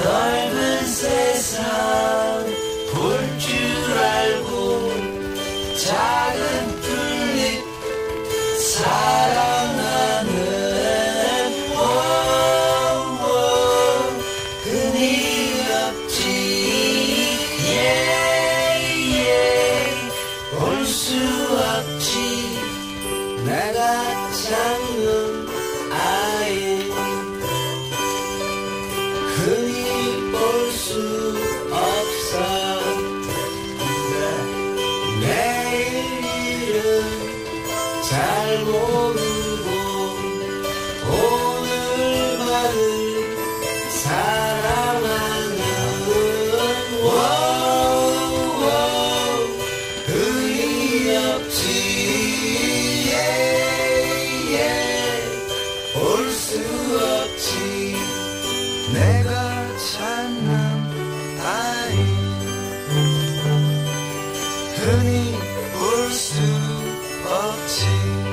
넓은 세상 볼 줄 알고 작은 풀잎 사랑하는 흔히 없지 볼 수 없지 내가 찾는 아이 흔히 볼 수 없어 내일은 잘 모르고 오늘만을 사랑하는 흔히 없지 볼 수 없지 내가 찾는 아이 흔히 볼 수 없지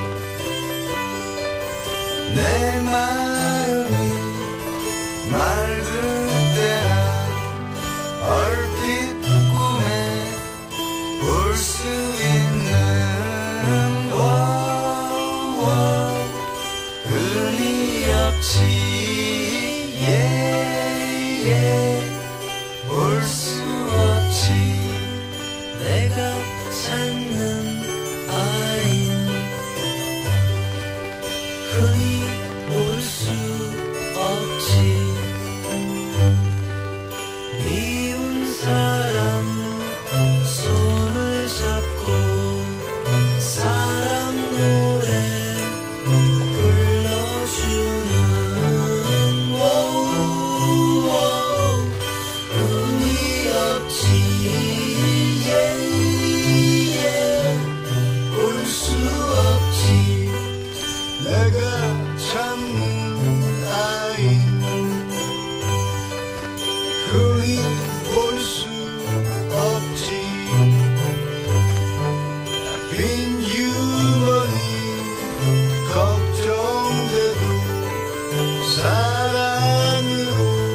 내 마음이 맑을 때나 얼핏 꿈에 볼 수 있는 흔히 없지 볼 수 없지 내가 찾는 아이 흔히 볼 수 없지 미운 사람 손을 잡고 사랑 노래 불러주는 흔히 없지 볼 수 없지 내가 찾는 아이 흔히 볼 수 없지 빈 유머니 걱정돼도 사랑으로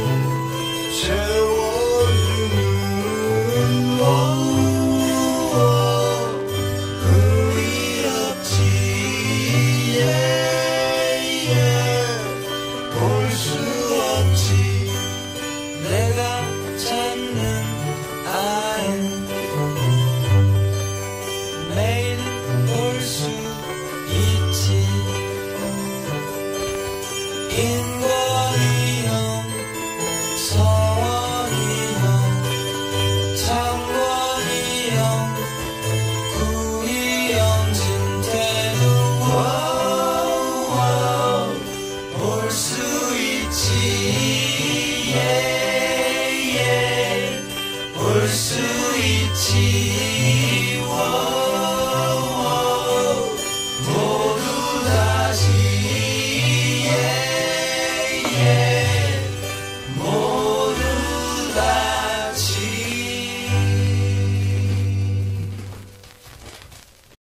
채워주는 흔히 없지 볼 수 없지 내가 찾는 아이 매일 볼 수 있지